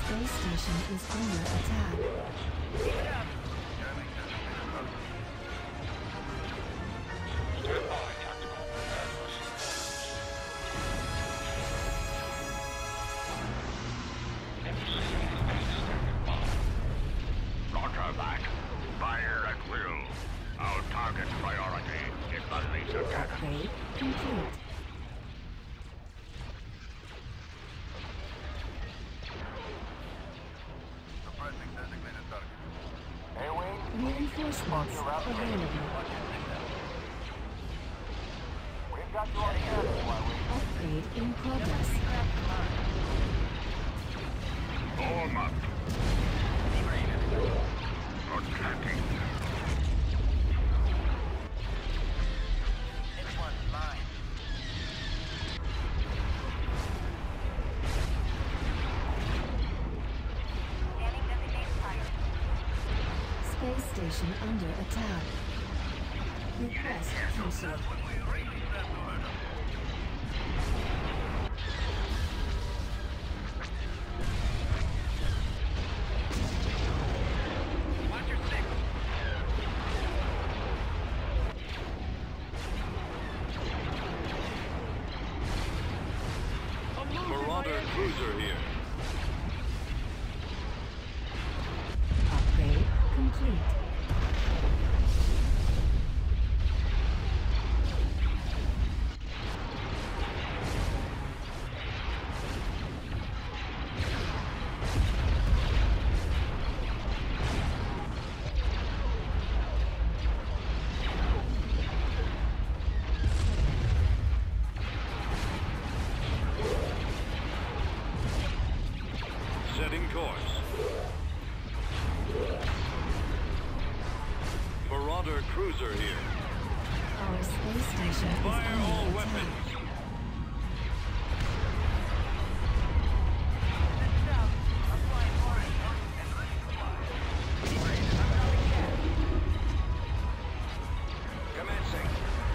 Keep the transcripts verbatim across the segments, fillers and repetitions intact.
space station is under attack. Roger that. Fire at will. Our target priority is the laser cannon. Upgrade complete. Suppressing designated target. Reinforcements available. We've got you on the air, Upgrade in progress. Form up. Attacking. This one's mine. Scanning designated target. Space station under attack. Request cancelled. Watch your six. Marauder cruiser here. Upgrade complete. Setting course. Marauder cruiser here. Our space station is Fire under all attack. weapons. I'm flying for it. And ready to fly. I'm coming in. Commencing.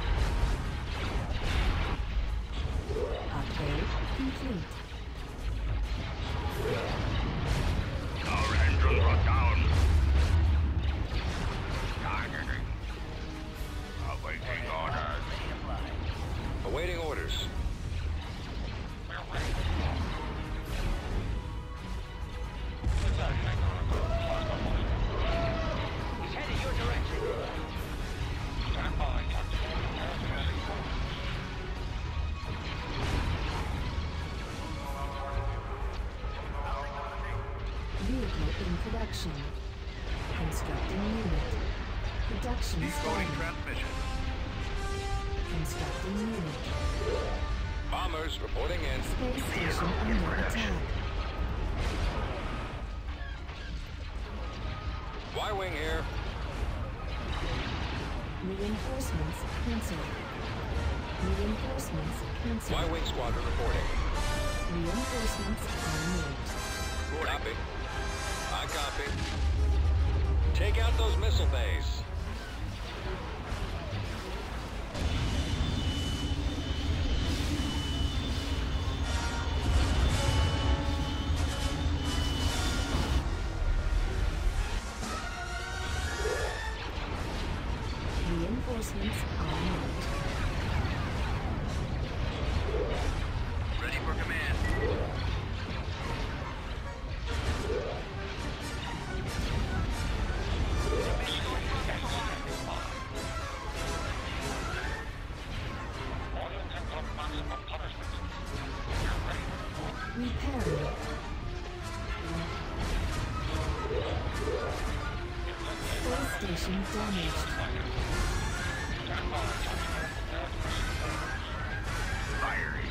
Upgrade complete. Our engines are down. Targeting. Awaiting orders. Ready to fly. Awaiting orders. We're ready. He's headed your direction. Stand by, Captain. Vehicle in production. Constructing unit. Production Decoding started. transmission. Constructing unit. Bombers reporting in. Space station under attack. Y-wing here. Reinforcements cancelled. Reinforcements cancelled. Y-wing squadron reporting. Reinforcements are moved. Copy. I copy. Take out those missile bays. Reinforcements are moved. Ready for command. Repairing. Space station damaged. Firing.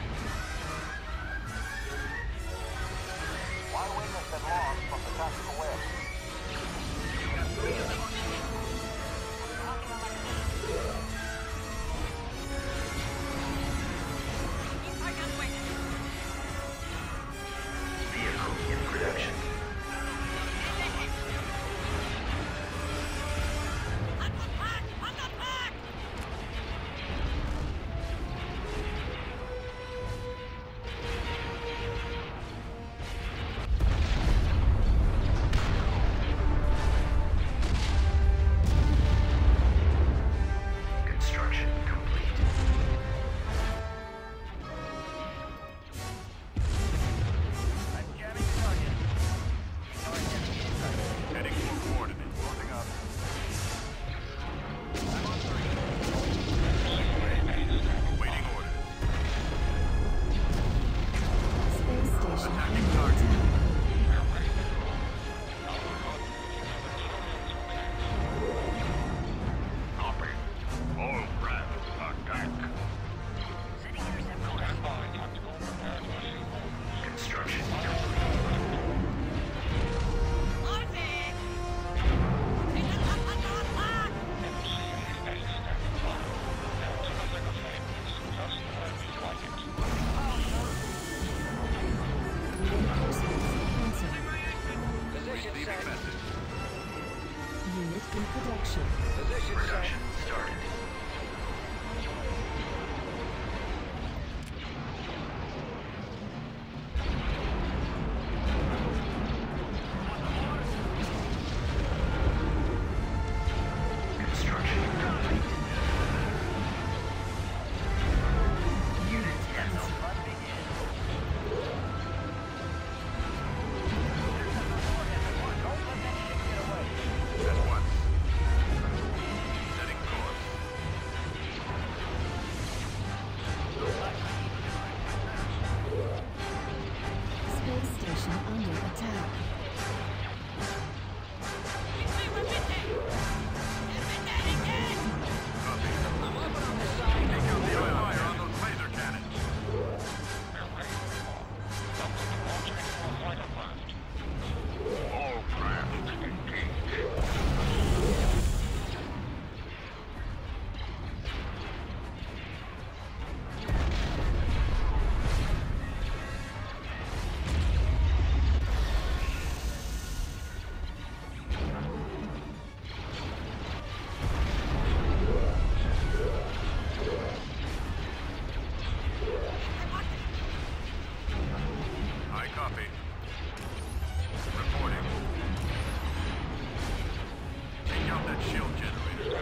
Y-wing has been lost from the tactical web. Vehicle in production. station under attack. Copy. All craft attack. Setting intercept course. Construction. Reinforcements cancelled. Position Leaving set. message. Unit in production. Position set. Production started. Construction complete. Unit cancelled. Must begin. Don't let that ship get away. At once. Setting course. Space station under attack. Copy. I'm up on this side. Take out the oil fire on those laser cannons. All craft engage. I copy. Reporting. Take out that shield generator.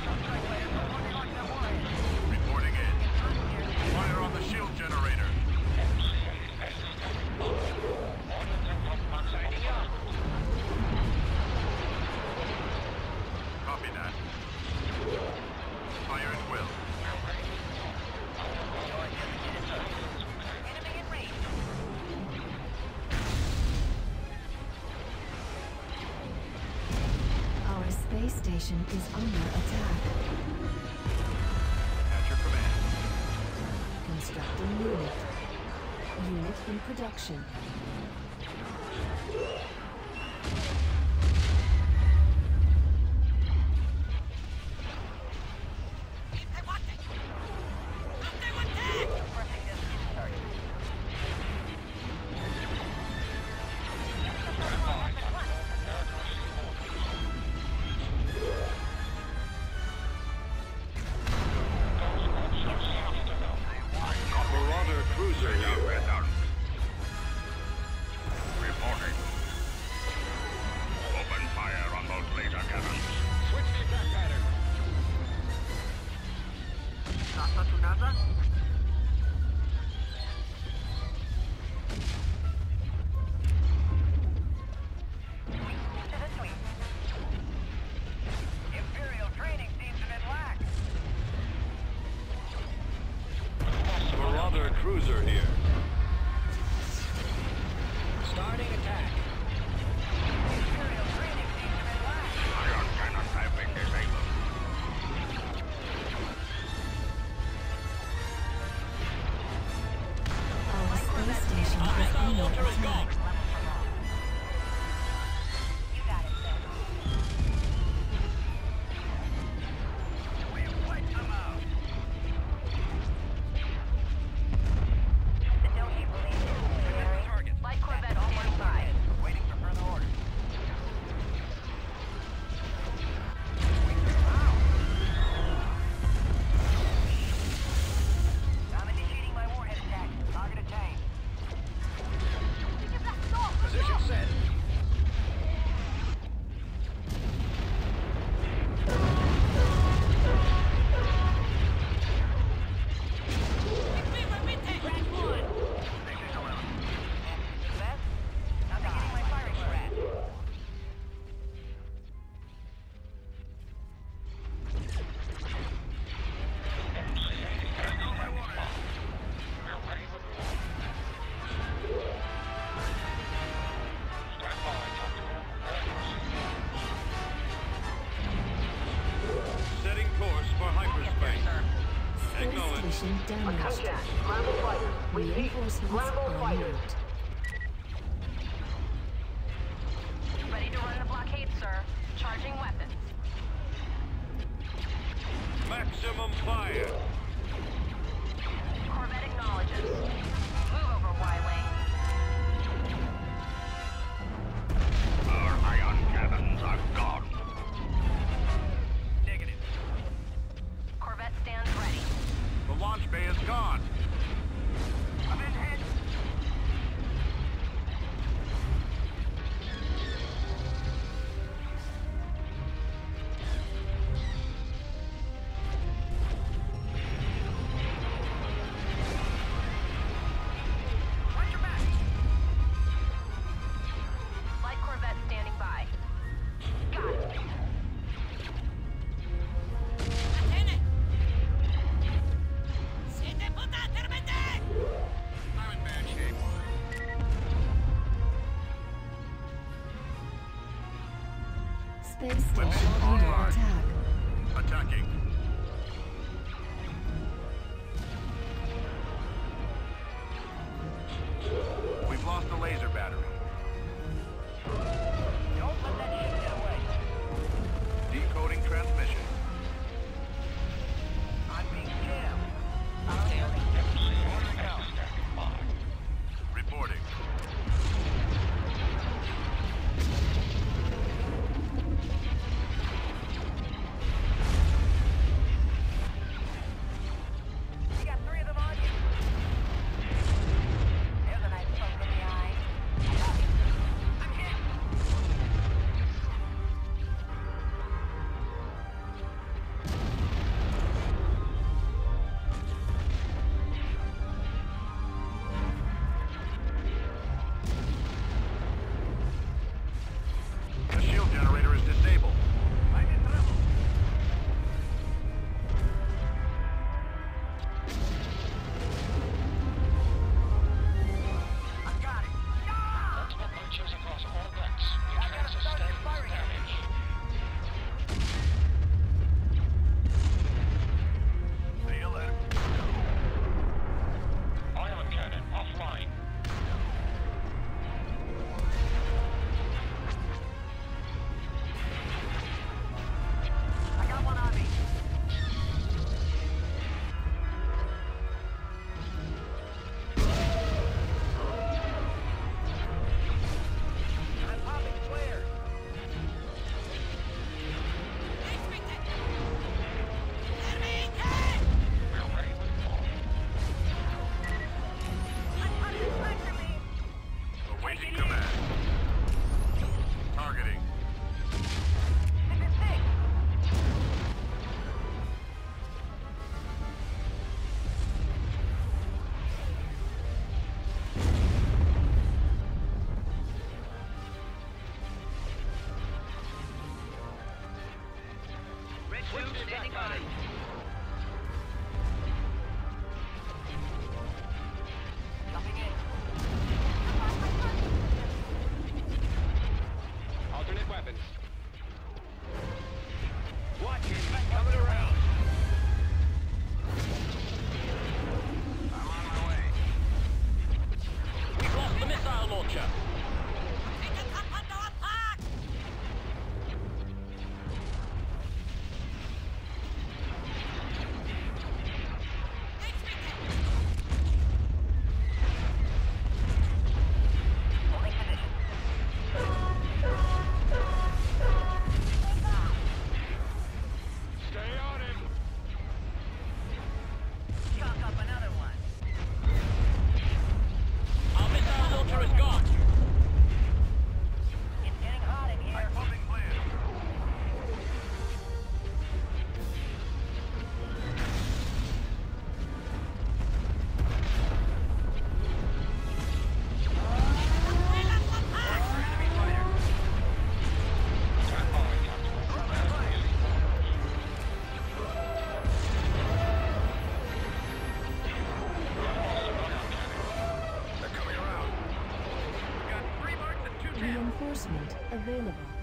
Reporting in. Fire on the shield generator. Copy that. Fire at will. Enemy in range. Our space station is under attack. At your command. Constructing unit. Unit in production. Pressing destination target. Marauder cruiser Now here. we're done. Reporting. Open fire on those laser cannons. Switch the attack pattern. Nasa to nasa? To the sweep. Imperial training seems a bit lax. Marauder cruiser here. Starting attack. Imperial training seems a bit lax. Ion cannons have been disabled. Our space station is under attack. You got it, Sam. We've wiped them out. The Don't You Believe It? Target. Light Corvette standing by. Waiting for further orders. I'm initiating my warhead attack. Target attained. station damaged. Copy that. Rebel fighters. Repeat. Reinforcements Rebel en fighters. route. Ready to run the blockade, sir. Charging weapons. Maximum fire. Corvette acknowledges. Move over, Y-Wing. Our ion cannons are gone. Negative. Corvette stands ready. The launch bay is gone. I'm in hit. Watch your back. Light Corvette standing by. Got it. I'm in bad shape. Space Weapons station under online. attack. Attacking. We've lost the laser battery. Don't let that shit get away. Decoding transmission. I'm being jammed. Reporting. We got three of them on you. There's a nice poke in the eye. I'm hit. The shield generator is disabled. I'm in trouble. I got it. Ah! Multiple punctures across all decks. I Your gotta chance of start standing firing. damage. See you later. Ion cannon offline. I got one on me. I'm popping flares. We're ready with fall. I'm under sniper beam. Awaiting command. Targeting. This is thick. Red two standing by. Coming in. Alternate weapons. Watching. Coming around. I'm on my way. We've lost the missile launcher. Holding position. Stay on him. Chalk up another one. Our missile launcher is gone. It's getting hot in here. Pumping clear. They're coming around. We got three marks and two tails. Reinforcement available.